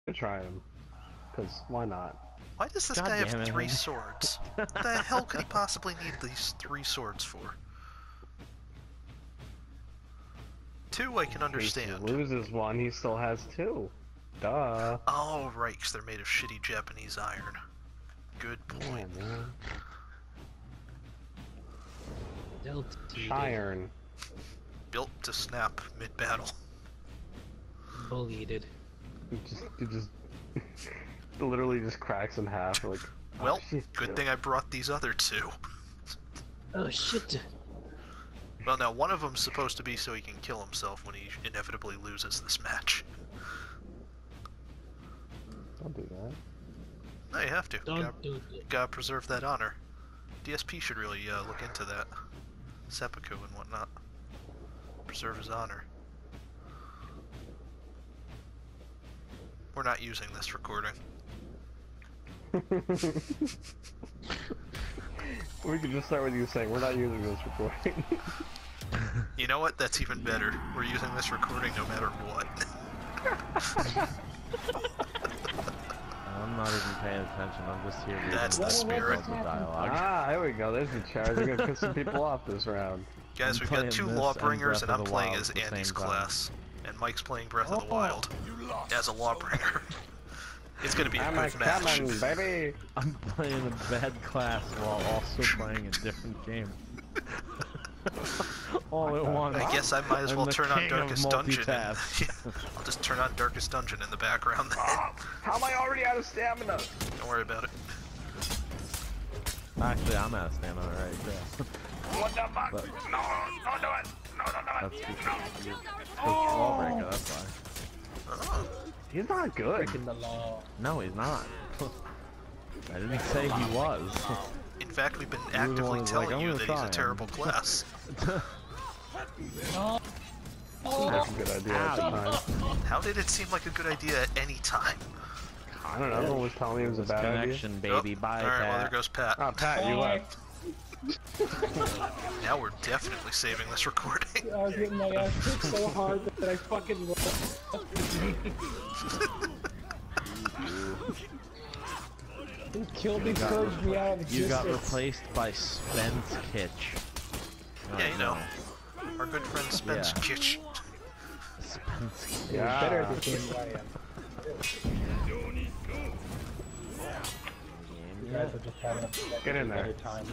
try him. Because why not? Why does this guy have 3 swords? What the hell could he possibly need these 3 swords for? 2 I can understand. If he loses one, he still has 2. Duh. Oh, right, because they're made of shitty Japanese iron. Good point. Iron. Built to snap mid-battle. Bullied. It just literally just cracks in half. Like, well, good thing I brought these other 2. Oh shit. Well, now one of them's supposed to be so he can kill himself when he inevitably loses this match. Don't do that. No, you have to. Don't do it. Gotta preserve that honor. DSP should really look into that. Seppuku and whatnot. Preserve his honor. We're not using this recording. We can just start with you saying, we're not using this recording. You know what? That's even better. We're using this recording no matter what. I'm not even paying attention, I'm just here reading That's the spirit. of dialogue. Ah, there we go, there's the charge. We're gonna piss some people off this round. Guys, we've got 2 Lawbringers, and I'm playing as Andy's class. And Mike's playing Breath of the Wild as a Lawbringer. It's gonna be a good match. Coming, baby. I'm playing a bad class while also playing a different game. All at once. I guess I might as well turn on Darkest Dungeon. And, I'll just turn on Darkest Dungeon in the background then. How am I already out of stamina? Don't worry about it. Actually, I'm out of stamina right there. What the fuck? But, No, don't do it. No, don't do it. that's because you're Lawbreaker, that's why. Oh. He's not good. Breaking the law. No, he's not. I didn't say he was. In fact, we've been actively telling you that he's a terrible class. That's a good idea at the time. How did it seem like a good idea at any time? I don't know, everyone was telling me it was a bad idea. Connection, baby. Bye, Alright, well, Pat. there goes Pat. Oh, Pat, you left. Now we're definitely saving this recording. I was getting my ass kicked so hard that I fucking He killed me, purged me out of existence. You got replaced by Spence Kitch. Yeah, you know. Our good friend Spence Kitch. Spence Kitch. Yeah. Better at this game than I am. You guys are just having a Get in there. better time.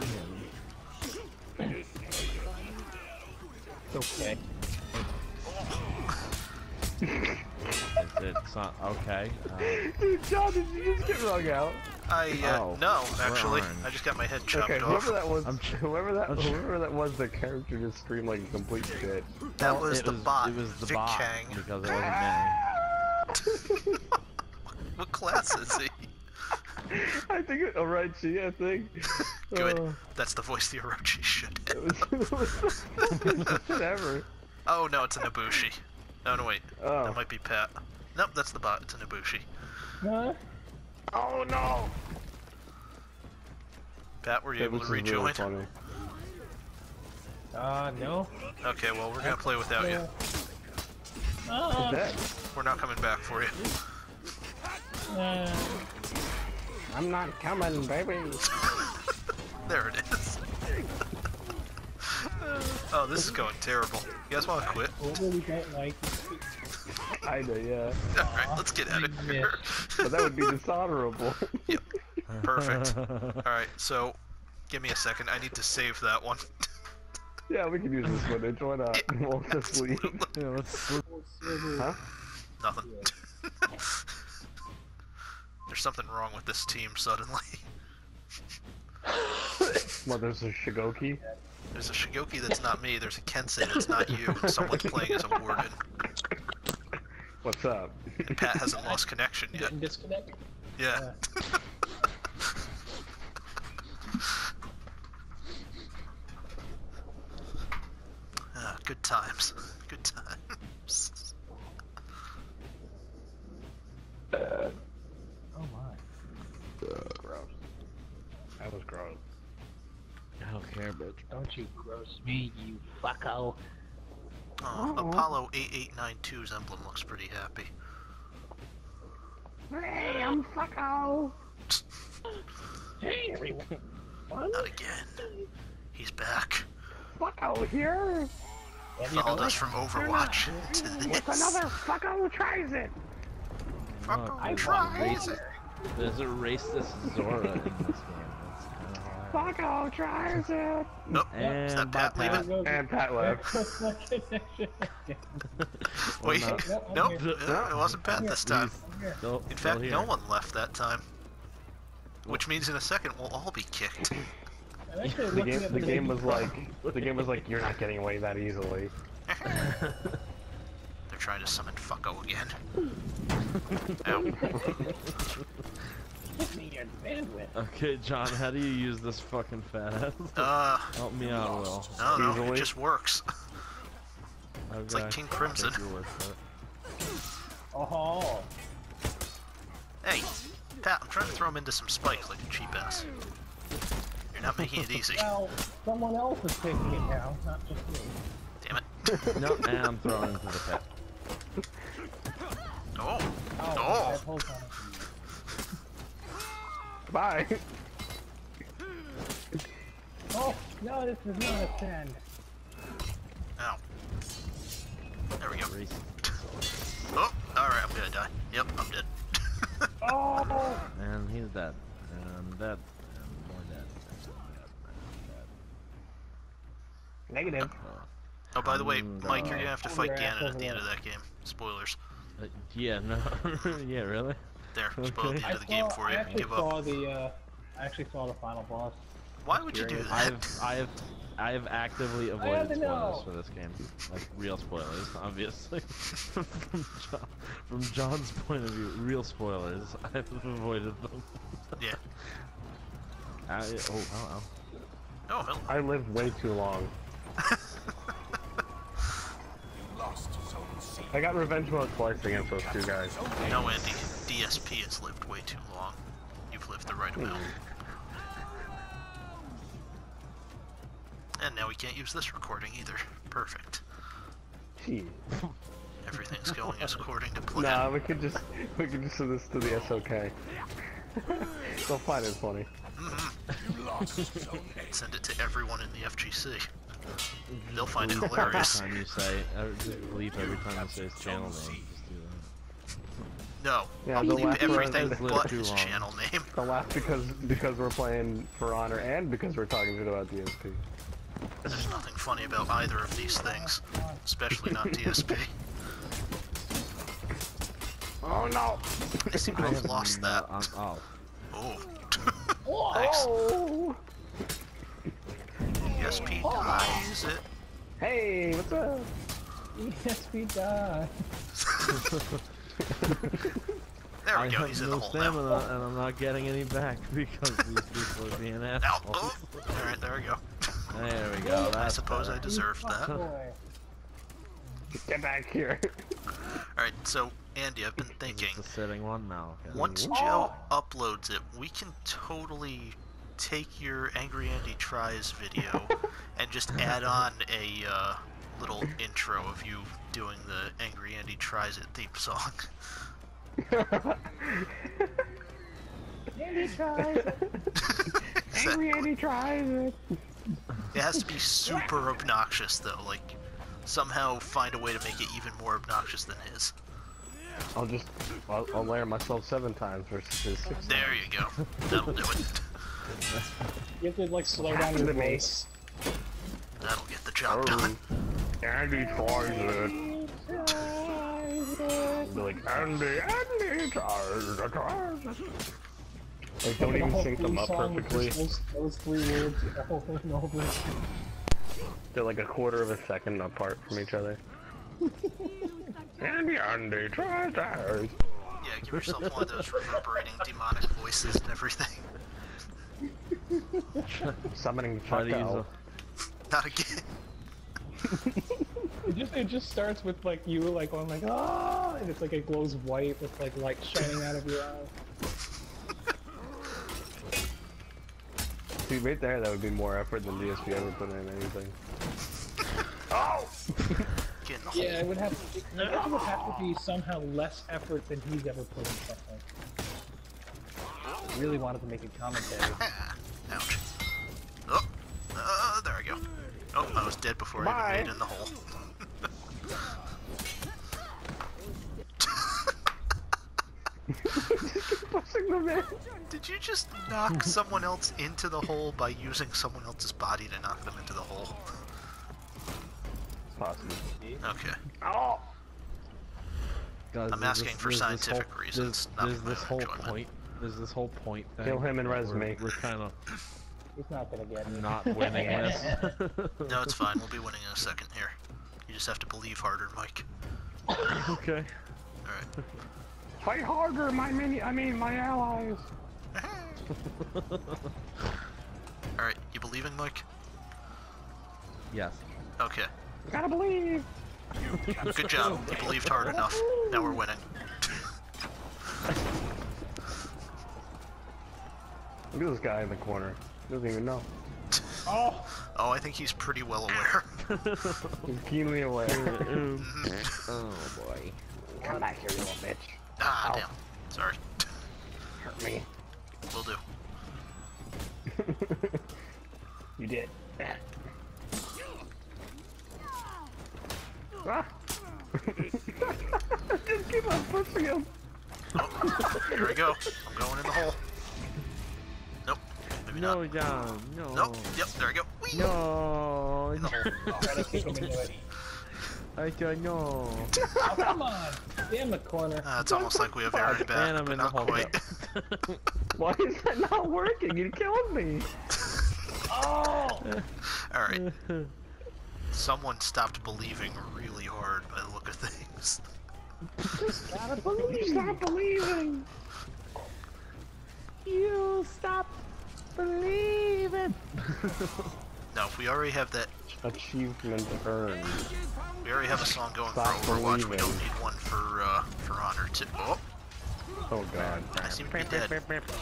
It's okay. It's not okay. Dude, John, did you just get wrung out? No, actually. orange. I just got my head chopped Okay, off. whoever that was, the character just screamed like a complete shit. That was the bot. It was the Vic bot Kang. because it wasn't me. What class is he? I think it, Orochi, I think. Good. That's the voice the Orochi should have. Whatever. Oh, no, it's an Ibushi. Oh, no, wait. Oh. That might be Pat. Nope, that's the bot. It's an Ibushi. Huh? Oh no! Pat, were you able to This is rejoin? really funny. No. Okay, well, we're gonna play without you. He's dead. We're not coming back for you. I'm not coming, baby. There it is. Oh, this is going terrible. You guys want to quit? I really don't like I know, yeah. Alright, let's get out of here. But that would be dishonorable. Yep. Perfect. Alright, so, give me a second. I need to save that one. Yeah, we can use this footage. Why not? We'll just leave. Yeah, let's Huh? Nothing. There's something wrong with this team suddenly. What, there's a Shigoki? There's a Shigoki that's not me, there's a Kensei that's not you, and someone's playing as a warden. What's up? And Pat hasn't lost connection yet. getting disconnected. Yeah. Ah, good times. Good times. Oh my. Gross. That was gross. I don't care, bitch. Don't you gross me, you fucko. Oh, Apollo 8892's emblem looks pretty happy. Hey, I'm fucko. Hey, everyone. Not again. He's back. Fucko here. Followed us from Overwatch to What's this. another fucko who tries it? Fucking tries it. There's a racist Zora in this game. That's kind of hilarious. Fucko tries it. Nope. Is that And Pat bye, Pat. leaving? And Pat left. Wait. Well, Nope. It wasn't Pat this time. Still In fact, here. no one left that time. Which means in a second we'll all be kicked. The game was like, you're not getting away that easily. They're trying to summon Fucko again. Ow. Okay, John, how do you use this fucking fat ass? Help me out, Will. No, Easily. it just works. Okay. It's like King Crimson. Take your word for it. Oh. Hey, Pat, I'm trying to throw him into some spikes like a cheap ass. You're not making it easy. Well, someone else is taking it now, not just me. Damn it. No, and I'm throwing into the pit. Oh. Oh. Oh. That whole time. Bye. Oh, no, this is not a send. Ow. There we go. Racist. Oh, alright, I'm gonna die. Yep, I'm dead. Oh! And he's dead. And I'm dead. And more dead. Negative. Oh, by the way, Mike, you're God. gonna have to fight Ganon at the end of that game. Spoilers. Yeah, no. Yeah, really? There, spoiled the end of the game for I you. actually Give up. saw the, I actually saw the final boss. Why would you do that? I have actively have avoided to spoilers know. for this game. Like, real spoilers, obviously. from John's point of view, real spoilers. I've avoided them. Yeah. Oh, wow. Oh, hell. I lived way too long. I got revenge mode twice against those two guys. No, Andy. DSP has lived way too long. You've lived the right amount. And now we can't use this recording either. Perfect. Shit. Everything's going as according to plan. Nah, we could just send this to the SOK. They'll find it funny. Send it to everyone in the FGC. They'll find it hilarious. Every time you say, just bleep every time you say his channel name. Just do No, Yeah, I'll the leave last everything one- but too his long. channel name. The last because we're playing For Honor and because we're talking shit about DSP. There's nothing funny about either of these things. Especially not DSP. Oh no! They seem to have lost that. Oh. Oh. Thanks. Oh! DSP dies it. Hey, what's up? Yes, we die. There I we go, have he's in no the hole stamina, now. and I'm not getting any back because these people are being Ow. assholes. Oh. Alright, there we go. There we go. I That's suppose I better. deserved that. Boy. Get back here! Alright, so Andy, I've been thinking, It's a sitting one now. Okay. once Joe uploads it, we can totally take your Angry Andy Tries video and just add on a little intro of you doing the Angry Andy Tries It theme song. Andy tries. Angry Andy tries it! It has to be super obnoxious though, like somehow find a way to make it even more obnoxious than his. I'll layer myself 7 times versus his 6. There you go. That'll do it. You have to like slow down your voice. That'll get the job done. Andy tries it! Be like, Andy tries it! Like, don't even sync them up perfectly. Those 3 words over and over. They're like a quarter of a second apart from each other. Andy tries it! Yeah, give yourself one of those reverberating demonic voices and everything. Summoning Try to use Fucko. Not again. It just starts with like you like going like ah, and it's like it glows white with like light shining out of your eye. See, right there, that would be more effort than DSP ever put in anything. Oh! Get in the hole. Yeah, it would have to be somehow less effort than he's ever put in something. really wanted to make a commentary. Ouch. Oh, there I go. Oh, I was dead before I even made it in the hole. Pushing them in. Did you just knock someone else into the hole by using someone else's body to knock them into the hole? Possible. Okay. Oh! Guys, I'm there's asking this- for there's this scientific whole- reasons, not There's for my this own whole enjoyment. point. There's this whole point thing. Kill him and that resume. We're kind of He's not gonna get me. not winning this. No, it's fine. We'll be winning in a second here. You just have to believe harder, Mike. Okay. Alright. Fight harder, my allies. Alright, you believing, Mike? Yes. Okay. Gotta believe. Good job. You believed hard enough. Now we're winning. Look at this guy in the corner. He doesn't even know. Oh! Oh, I think he's pretty well aware. He's keenly aware. Oh boy. Come back here, you little bitch. Ah, Ow. damn. Sorry. Hurt me. Will do. You did. Ah. Just keep on pushing him. Oh, here we go. I'm going in the hole. Nope. Maybe No, not. John. No. Nope. Yep, there we go. Whee! No. In the hole. Gotta kick him into it. I don't know. Oh, come on! Damn the corner. It's almost like we have Aaron And back, I'm but in the not hole. quite. Why is that not working? You killed me. Oh! Alright. Someone stopped believing really hard by the look of things. Gotta believe. Stop believing. You stop believing. No, we already have that. Achievement earned. We already have a song going Stop for Overwatch. We believing. don't need one for Honor too. Oh, Oh god. I seem to be dead.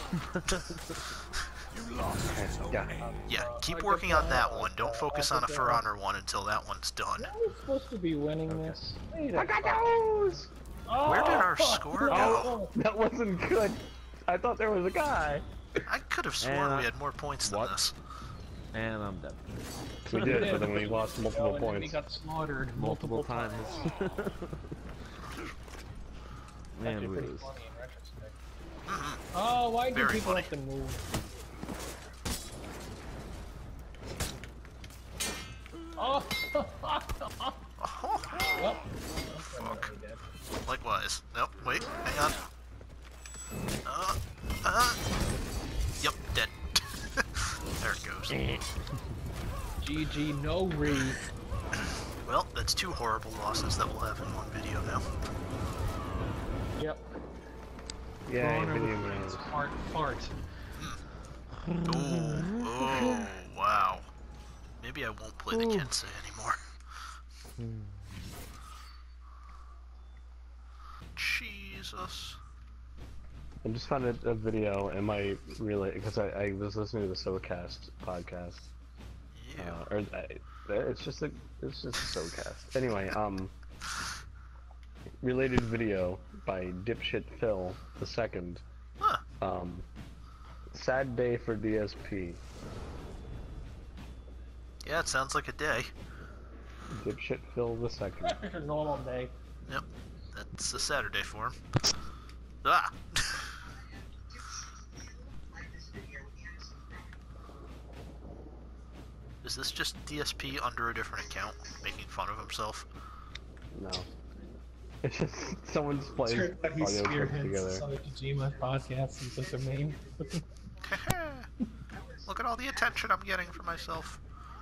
Yeah. Yeah, keep working on that one. Don't focus on a For Honor one until that one's done. I was supposed to be winning this. Wait a I got fuck. those! Oh, Where did our score go? That wasn't good. I thought there was a guy. I could have sworn And, we had more points than what? this. And I'm dead. We did, but then we lost multiple And then we points. got slaughtered Multiple times. Actually And pretty lose. funny in retrospect. Oh, why do Very people funny. have to move? Oh! Oh, Well, fuck. Likewise. Nope, wait, hang on. Yep, dead. There it goes. GG, no re. Well, that's two horrible losses that we'll have in one video now. Yep. Yeah, Corner video with games. fart. Ooh, oh, wow. Maybe I won't play the Kensei anymore. Jesus. I just found a video in my relay because I was listening to the SoCast podcast. Ew. It's just a SoCast. Anyway, related video by Dipshit Phil II. Huh. Sad day for DSP. Yeah, it sounds like a day. Dipshit Phil II. It's a normal day. Yep. That's a Saturday for him. Ah! Is this just DSP under a different account, making fun of himself? No. It's just someone's playing Sure, but he audio clips spearheads together. Sonic Kojima podcast and such a meme. Look at all the attention I'm getting for myself.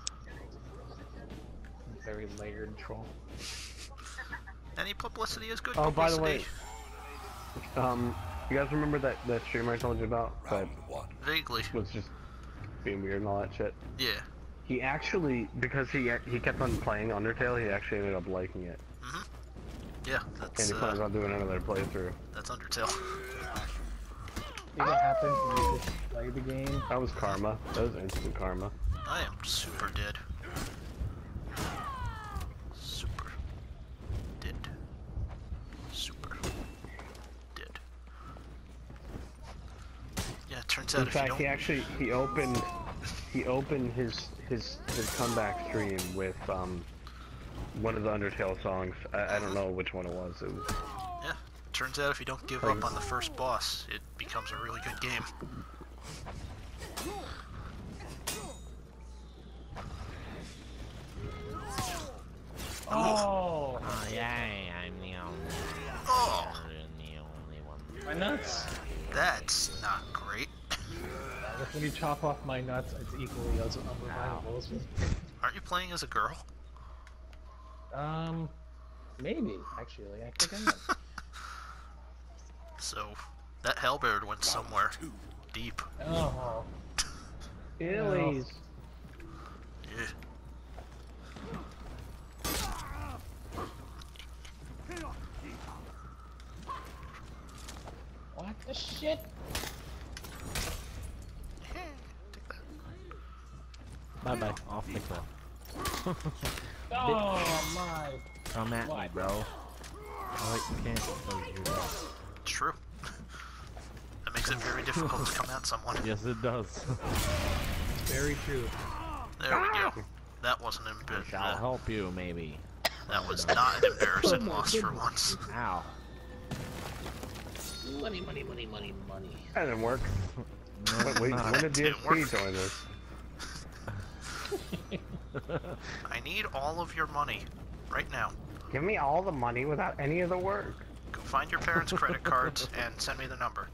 Very layered troll. Any publicity is good Oh, by the publicity. way, you guys remember that streamer I told you about that Vaguely. was just being weird and all that shit? Yeah. He actually, because he kept on playing Undertale, he actually ended up liking it. Yeah, And that's he plans on doing another playthrough. that's Undertale. See what happens when you just play the game? That was karma. That was instant karma. I am super dead. Super dead. Super dead. Yeah, Turns out In if you fact, don't... he opened his comeback stream with one of the Undertale songs. I don't know which one it was. It was Yeah. Turns out if you don't give up on the first boss, it becomes a really good game. Oh, Oh, yeah, I'm the only Oh, one. my nuts. that's not great. Like when you chop off my nuts, it's equally as unreliable. Aren't you playing as a girl? Maybe actually. I think I am. So, that halberd went somewhere deep. Oh. Illies. Yeah. What the shit? Take that. Bye bye. Off the cliff. Oh my. Come at me, bro. Oh, you can't because you're dead. True. That makes it very difficult to come at someone. Yes, it does. Very true. There we go. That wasn't embarrassing. Shall help you, maybe. That was not an embarrassing loss for once. Ow. Money, money, money, money, money. That didn't work. No, Wait, not. when did Didn't DSP work. join this? I need all of your money. Right now. Give me all the money without any of the work. Go find your parents' credit cards and send me the number.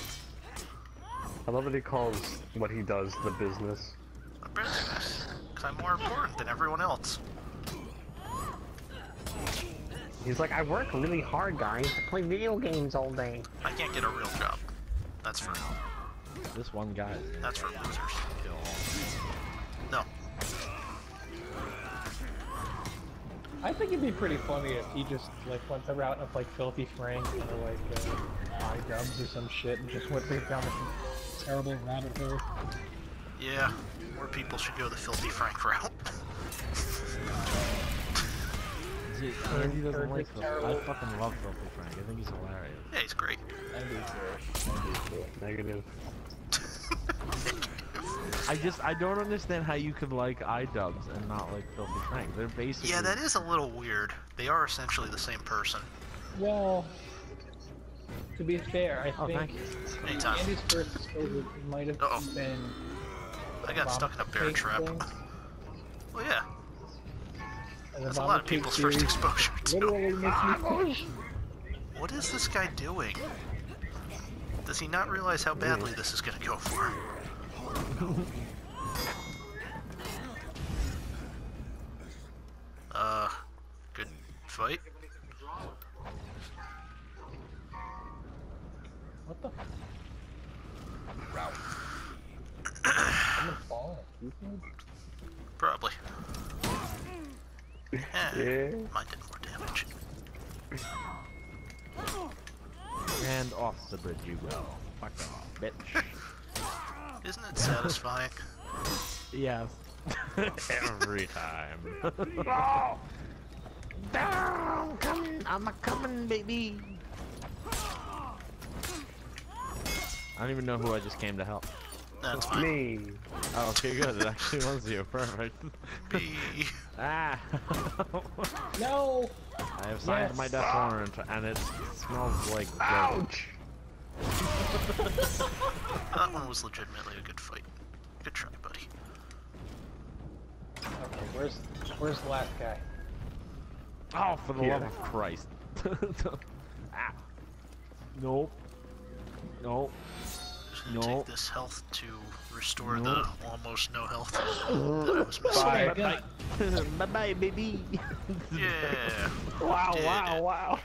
I love that he calls what he does the business. A business. Because I'm more important than everyone else. He's like, I work really hard, guys. I play video games all day. I can't get a real job. That's for This one guy. that's for losers. No. I think it'd be pretty funny if he just like went the route of like Filthy Frank or like iDubbbz or some shit and just went right down this terrible rabbit hole. Yeah. More people should go the Filthy Frank route. Andy doesn't Or like just Filthy. I terrible. fucking love Filthy Frank. I think he's hilarious. Yeah, he's great. I do too. Negative. I don't understand how you can like iDubbbz and not like Filthy Frank. They're basically Yeah, that is a little weird. They are essentially the same person. Well, to be fair, I Oh, think thank you. Anytime. Andy's first exposure might have Uh-oh. been. I got stuck in a bear vomit trap. thing, Well, yeah. and the That's a lot of vomit cake people's first series exposure to. Literally makes me. What is this guy doing? Does he not realize how badly this is gonna go for him? Good fight. What the? I'm gonna fall. Probably. Eh, Yeah. mine did more damage. And off the bridge you go. Fuck off, bitch. Isn't it satisfying? Yes. Every time. Oh! Down, coming, I'm a coming, baby. I don't even know who I just came to help. That's fine. Me. Oh, okay, good. It actually was you. Perfect. Me. Ah. No! I have signed Yes. my death warrant, and it smells like goat. Ouch! That one was legitimately a good fight. Good try, buddy. Okay, where's the last guy? Oh, for the Yeah. love of Christ. Ah. Nope. Nope. Just gonna No. take this health to restore No. the almost no health that I was missing. Bye. God. Bye-bye, baby. Yeah. Wow, Did wow, it. wow.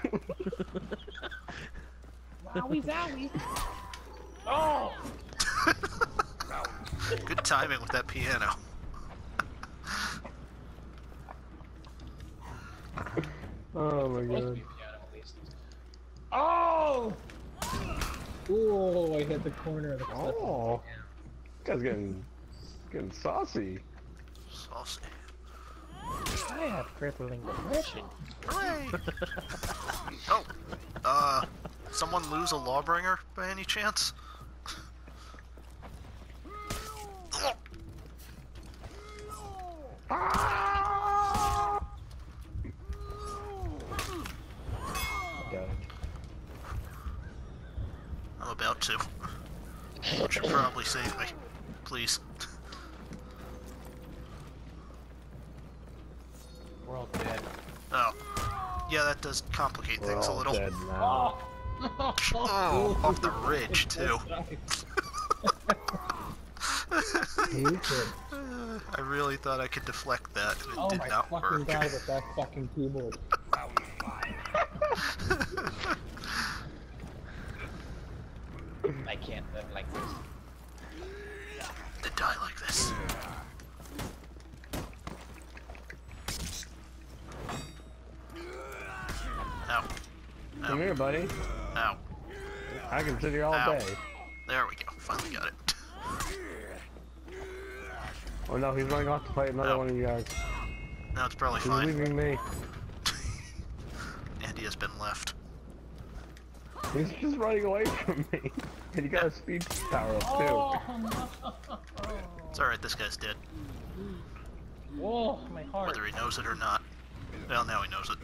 Wowie zowie! Oh! Good timing with that piano. Oh my Supposed to god. be piano at least. Oh! Ooh, I hit the corner of the cliff. Oh. Guy's getting saucy. Saucy. I have crippling depression. Hooray! Oh, someone lose a lawbringer by any chance? Ah! Dead. I'm about to. You should probably save me. Please. We're all dead. Oh. Yeah, that does complicate We're things a all little. dead now. Oh, off the ridge, too. I really thought I could deflect that, and it Oh did my not fucking work. god, with that fucking keyboard. I can't live like this. To die like this. Ow. Come here, buddy. Ow. I can sit here all Ow. day. There we go. Finally got it. Oh no, he's running off to fight another one of you guys. Now it's probably He's fine. leaving me. Andy has been left. He's just running away from me. And he got a speed power up too. It's alright, this guy's dead. Whoa, my heart. Whether he knows it or not. Well, now he knows it.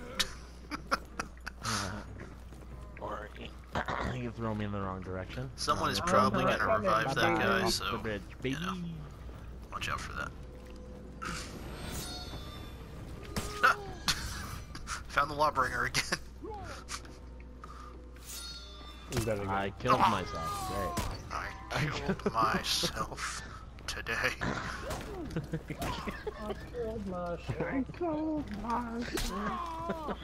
Or you throw me in the wrong direction. Someone is I'm probably right. gonna revive that guy, Off so the bridge, you baby. know, watch out for that. Ah! Found the lawbringer again. He's dead again. I killed myself. Great. I killed myself today. I killed myself. I killed myself.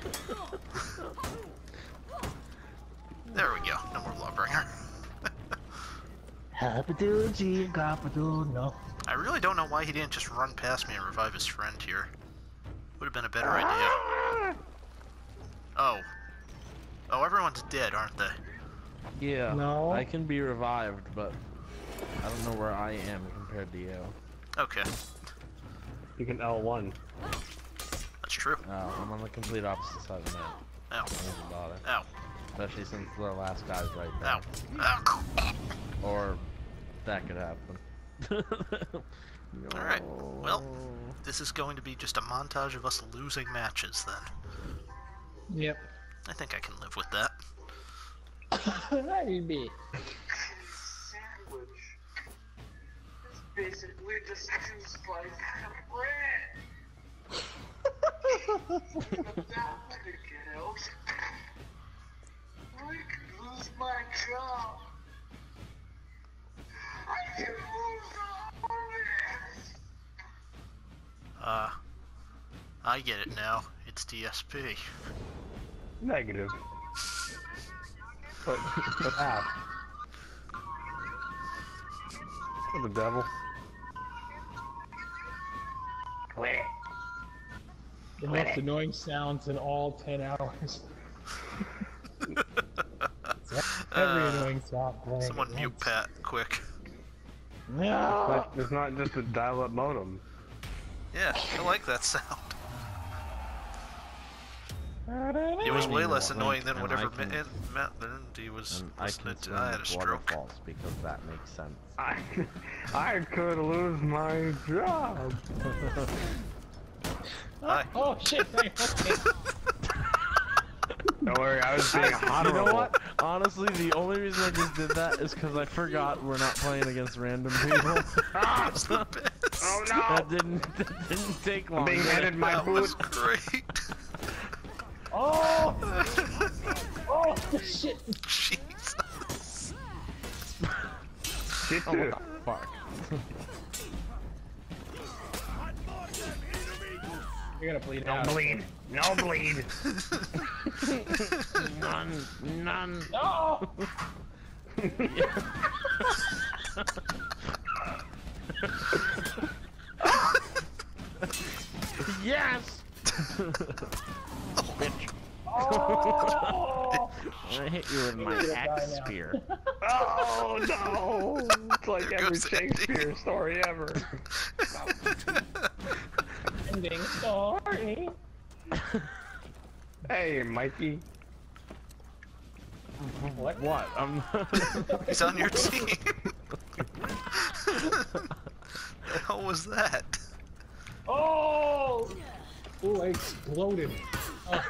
There we go. No more lawbringer. No. I really don't know why he didn't just run past me and revive his friend here. Would have been a better idea. Oh. Oh, everyone's dead, aren't they? Yeah. No. I can be revived, but I don't know where I am compared to you. Okay. You can L1. That's true. Oh, I'm on the complete opposite side of the map. Ow. I doesn't bother. Ow. Especially since the last guy's right there. Ow. Ow. Or that could happen. Alright. Well, this is going to be just a montage of us losing matches then. Yep. I think I can live with that. Maybe. Sandwich. It's basically just 2 slices of bread. But that would get out. I could lose my job. I could lose all this. I get it now. It's DSP. Negative. But half. For the devil. The most annoying sounds in all 10 hours. Every annoying sound playing. Someone at mute once. Pat, quick. No. It's not just a dial-up modem. Yeah, I like that sound. It was way less annoying than And whatever I can- Matt Lindy was And I listening can to. I had a swim stroke. waterfalls because that makes sense. I could lose my job. Hi. Oh shit, okay. Don't worry, I was being You honorable. know what? Honestly, the only reason I just did that is because I forgot we're not playing against random people. That's the best. Oh no! that didn't take long. I'm being did it? handed my That boot. was great. Oh! Oh shit! Jesus. Shit Oh, too. what the fuck? You're gonna bleed No out. bleed. No bleed. None. None. No! Yes! Oh! I hit you with my You're gonna die axe now. spear. Oh no! It's like There every goes Andy. Shakespeare story ever. Ending story. Hey, Mikey. What? What? I'm He's on your team. The hell was that? Oh! Ooh, I exploded. Oh.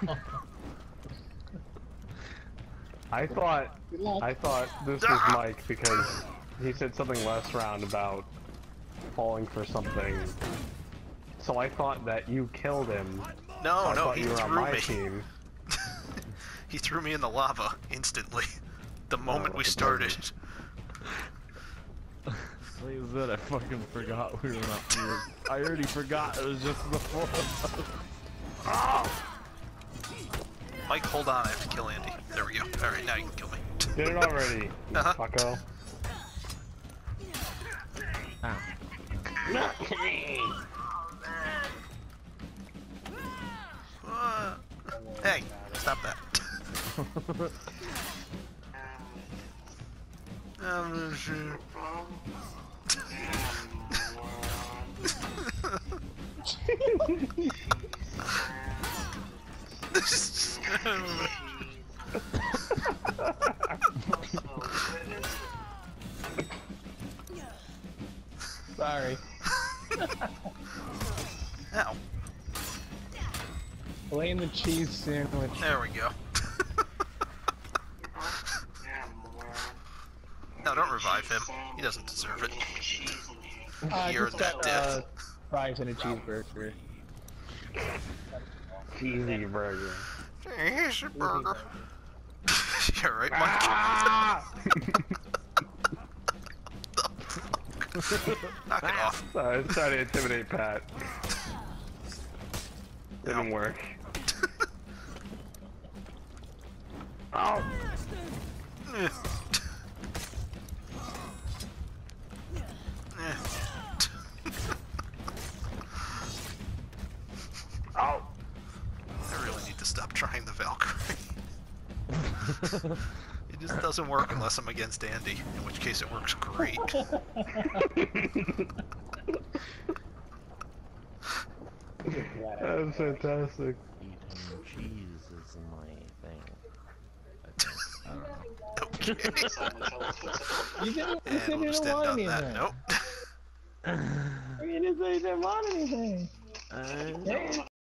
I thought this was Mike because he said something last round about falling for something. So I thought that you killed him. No, I no, thought he you were on threw my me. team. He threw me in the lava instantly. The moment we that's started. Like I said, I fucking forgot we were not. I already forgot it was just the four of us. Oh! Mike, hold on, I have to kill Andy. There we go. Alright, now you can kill me. Did it already, you Uh-huh. fucko. Ah. Hey, stop that. Sorry. Ow. Blame the cheese sandwich. There we go. No, don't revive him. He doesn't deserve it. I He just earned that got death. fries and a cheeseburger. Cheesy burger. Here's your burger. Yeah, right, Mike? Ah! Knock it off. I was trying to intimidate Pat. Didn't work. Oh! Eh. Eh. Oh! I really need to stop trying the Valkyrie. It just doesn't work unless I'm against Andy, in which case it works great. That was fantastic. Eating cheese is my thing. I don't know. Okay. You didn't, you And said we'll you just didn't end want on that anything. note. You didn't say you didn't want anything. Uh, Hey.